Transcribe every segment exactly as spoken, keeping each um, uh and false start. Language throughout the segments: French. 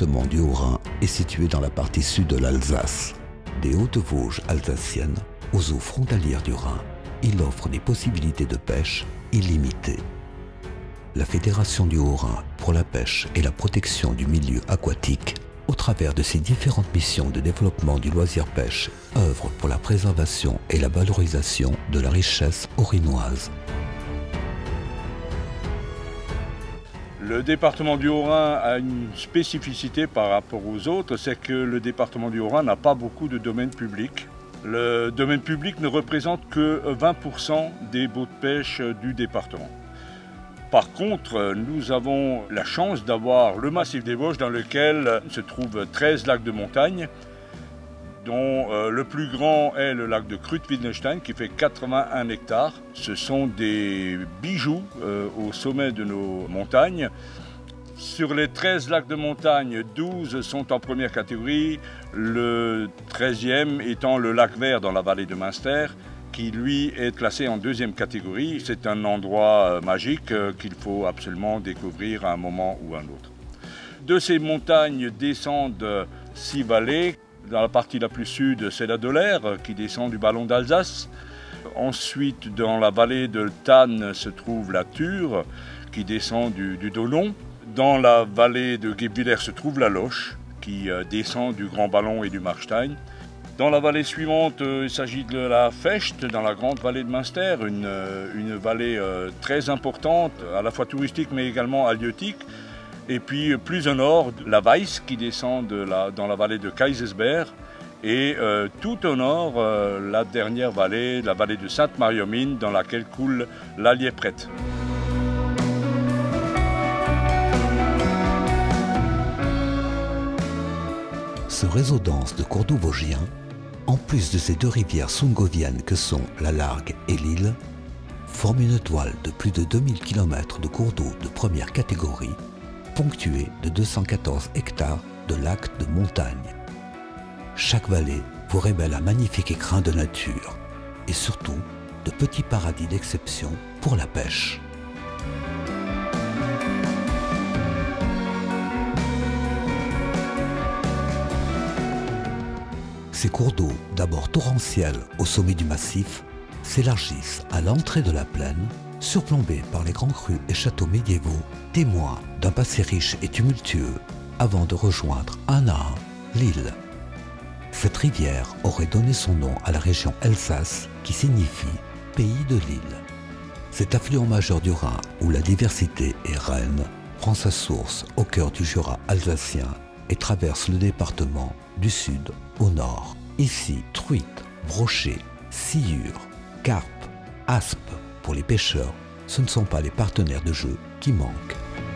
département du Haut-Rhin est situé dans la partie sud de l'Alsace. Des Hautes-Vosges alsaciennes aux eaux frontalières du Rhin, il offre des possibilités de pêche illimitées. La Fédération du Haut-Rhin pour la pêche et la protection du milieu aquatique, au travers de ses différentes missions de développement du loisir pêche, œuvre pour la préservation et la valorisation de la richesse haut-rhinoise. Le département du Haut-Rhin a une spécificité par rapport aux autres, c'est que le département du Haut-Rhin n'a pas beaucoup de domaine public. Le domaine public ne représente que vingt pour cent des baux de pêche du département. Par contre, nous avons la chance d'avoir le massif des Vosges dans lequel se trouvent treize lacs de montagne, dont euh, le plus grand est le lac de Krüt-Wildenstein qui fait quatre-vingt-un hectares. Ce sont des bijoux euh, au sommet de nos montagnes. Sur les treize lacs de montagne, douze sont en première catégorie, le treizième étant le lac Vert dans la vallée de Münster, qui lui est classé en deuxième catégorie. C'est un endroit magique euh, qu'il faut absolument découvrir à un moment ou à un autre. De ces montagnes descendent six vallées. Dans la partie la plus sud, c'est la Doller qui descend du ballon d'Alsace. Ensuite, dans la vallée de Tann se trouve la Thur qui descend du, du Dolon. Dans la vallée de Guebwiller se trouve la Loche qui euh, descend du Grand Ballon et du Marstein. Dans la vallée suivante, euh, il s'agit de la Fecht, dans la grande vallée de Münster, une, euh, une vallée euh, très importante, à la fois touristique mais également halieutique. Et puis plus au nord, la Weiss qui descend de la, dans la vallée de Kaysersberg. Et euh, tout au nord, euh, la dernière vallée, la vallée de Sainte-Marie-aux-Mines, dans laquelle coule l'Allier-Prête. Ce réseau dense de cours d'eau vosgiens, en plus de ces deux rivières sungoviennes que sont la Largue et l'Isle, forme une toile de plus de deux mille kilomètres de cours d'eau de première catégorie, ponctué de deux cent quatorze hectares de lacs de montagne. Chaque vallée vous révèle un magnifique écrin de nature et surtout de petits paradis d'exception pour la pêche. Ces cours d'eau, d'abord torrentiels au sommet du massif, s'élargissent à l'entrée de la plaine, surplombés par les grands crus et châteaux médiévaux, témoins d'un passé riche et tumultueux, avant de rejoindre un à un l'Isle. Cette rivière aurait donné son nom à la région Elsace, qui signifie « pays de l'Isle ». Cet affluent majeur du Rhin, où la diversité est reine, prend sa source au cœur du Jura alsacien et traverse le département du sud au nord. Ici, truites, brochets, sciures, carpes, aspes, pour les pêcheurs, ce ne sont pas les partenaires de jeu qui manquent.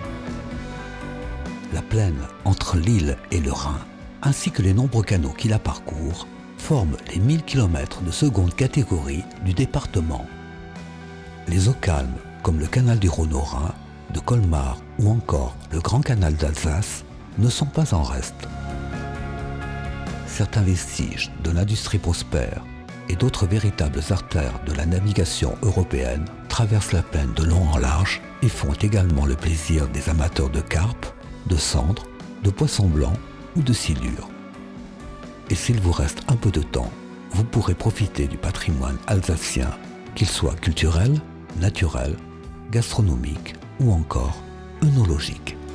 La plaine entre l'Isle et le Rhin, ainsi que les nombreux canaux qui la parcourent, forment les mille kilomètres de seconde catégorie du département. Les eaux calmes, comme le canal du Rhône au Rhin, de Colmar ou encore le Grand Canal d'Alsace, ne sont pas en reste. Certains vestiges de l'industrie prospère et d'autres véritables artères de la navigation européenne traversent la plaine de long en large et font également le plaisir des amateurs de carpes, de cendres, de poissons blancs ou de silures. Et s'il vous reste un peu de temps, vous pourrez profiter du patrimoine alsacien, qu'il soit culturel, naturel, gastronomique ou encore œnologique.